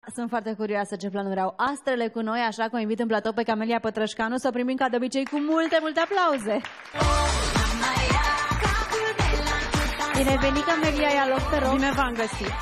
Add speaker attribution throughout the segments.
Speaker 1: Sunt foarte curioasă ce planuri au astrele cu noi, așa că o invit în platou pe Camelia Pătrășcanu să o primim ca de obicei cu multe, multe aplauze. Bine ai venit, Camelia, ia loc, te rog.
Speaker 2: Bine v-am găsit.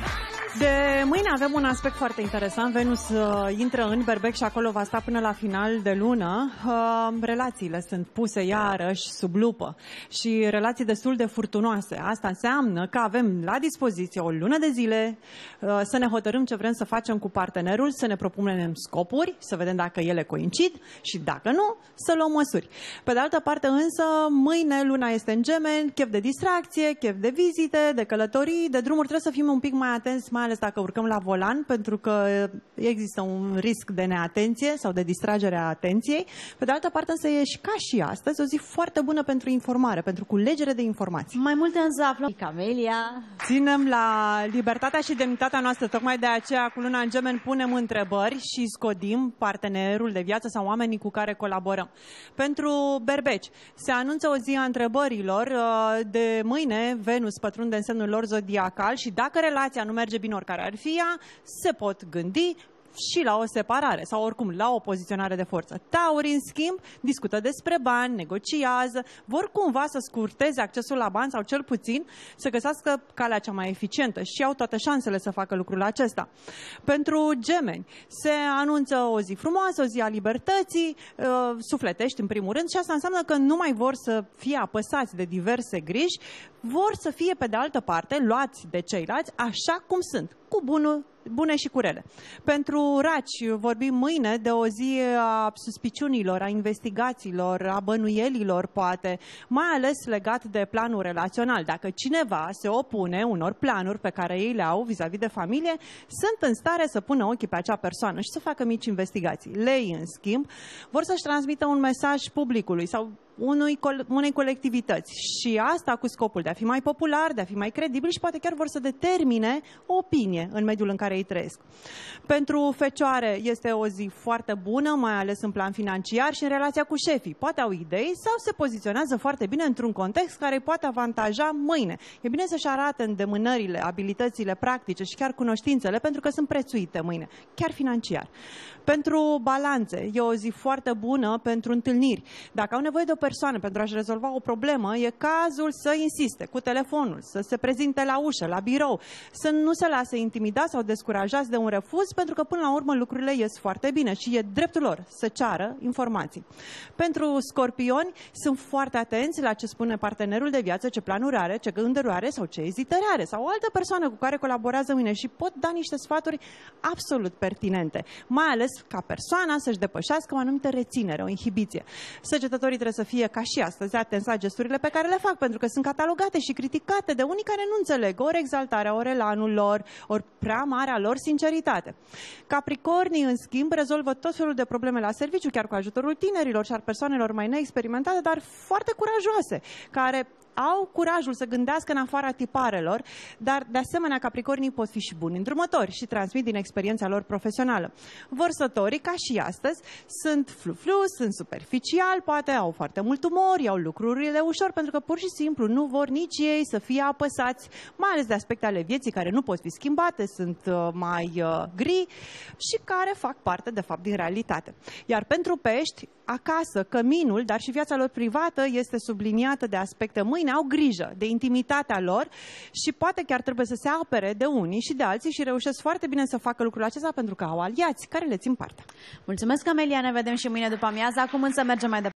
Speaker 2: De mâine avem un aspect foarte interesant. Venus intră în Berbec și acolo va sta până la final de lună. Relațiile sunt puse iarăși sub lupă și relații destul de furtunoase. Asta înseamnă că avem la dispoziție o lună de zile să ne hotărâm ce vrem să facem cu partenerul, să ne propunem scopuri, să vedem dacă ele coincid și dacă nu, să luăm măsuri. Pe de altă parte însă, mâine luna este în Gemeni, chef de distracție, chef de vizite, de călătorii, de drumuri. Trebuie să fim un pic mai atenți, mai ales dacă urcăm la volan, pentru că există un risc de neatenție sau de distragere a atenției. Pe de altă parte însă e și ca și astăzi o zi foarte bună pentru informare, pentru culegere de informații.
Speaker 1: Mai multe însă aflăm. Camelia.
Speaker 2: Ținem la libertatea și demnitatea noastră, tocmai de aceea cu luna în Gemeni punem întrebări și scodim partenerul de viață sau oamenii cu care colaborăm. Pentru berbeci se anunță o zi a întrebărilor. De mâine Venus pătrunde în semnul lor zodiacal și dacă relația nu merge bine, oricare ar fi ea, se pot gândi și la o separare sau oricum la o poziționare de forță. Taurii, în schimb, discută despre bani, negociază, vor cumva să scurteze accesul la bani sau cel puțin să găsească calea cea mai eficientă și au toate șansele să facă lucrul acesta. Pentru gemeni se anunță o zi frumoasă, o zi a libertății, sufletești în primul rând și asta înseamnă că nu mai vor să fie apăsați de diverse griji, vor să fie pe de altă parte luați de ceilalți așa cum sunt, cu bune și cu rele. Pentru raci vorbim mâine de o zi a suspiciunilor, a investigațiilor, a bănuielilor, poate, mai ales legat de planul relațional. Dacă cineva se opune unor planuri pe care ei le au vis-a-vis de familie, sunt în stare să pună ochii pe acea persoană și să facă mici investigații. Lei, în schimb, vor să-și transmită un mesaj publicului sau unei colectivități și asta cu scopul de a fi mai popular, de a fi mai credibil și poate chiar vor să determine o opinie în mediul în care ei trăiesc. Pentru fecioare este o zi foarte bună, mai ales în plan financiar și în relația cu șefii. Poate au idei sau se poziționează foarte bine într-un context care îi poate avantaja mâine. E bine să-și arate îndemânările, abilitățile practice și chiar cunoștințele pentru că sunt prețuite mâine, chiar financiar. Pentru balanțe e o zi foarte bună pentru întâlniri. Dacă au nevoie de o persoană pentru a-și rezolva o problemă, e cazul să insiste cu telefonul, să se prezinte la ușă, la birou, să nu se lase intimidați sau descurajați de un refuz, pentru că până la urmă lucrurile ies foarte bine și e dreptul lor să ceară informații. Pentru scorpioni sunt foarte atenți la ce spune partenerul de viață, ce planuri are, ce gânduri are sau ce ezitări are sau o altă persoană cu care colaborează mâine și pot da niște sfaturi absolut pertinente, mai ales ca persoana să-și depășească o anumită reținere, o inhibiție. Săgetătorii trebuie să fie ca și astăzi atenți la gesturile pe care le fac, pentru că sunt catalogate și criticate de unii care nu înțeleg ori exaltarea, ori elanul lor, ori prea marea lor sinceritate. Capricornii, în schimb, rezolvă tot felul de probleme la serviciu, chiar cu ajutorul tinerilor și al persoanelor mai neexperimentate, dar foarte curajoase, care au curajul să gândească în afara tiparelor, dar de asemenea Capricornii pot fi și buni îndrumători și transmit din experiența lor profesională. Vărsătorii, ca și astăzi, sunt flu-flu, sunt superficial, poate au foarte mult umor, iau lucrurile ușor, pentru că pur și simplu nu vor nici ei să fie apăsați, mai ales de aspecte ale vieții care nu pot fi schimbate, sunt mai gri și care fac parte, de fapt, din realitate. Iar pentru pești, acasă, căminul, dar și viața lor privată este subliniată de aspecte mâine, au grijă de intimitatea lor și poate chiar trebuie să se apere de unii și de alții și reușesc foarte bine să facă lucrul acesta pentru că au aliați care le țin partea.
Speaker 1: Mulțumesc, Camelia, ne vedem și mâine după amiază, acum însă mergem mai departe.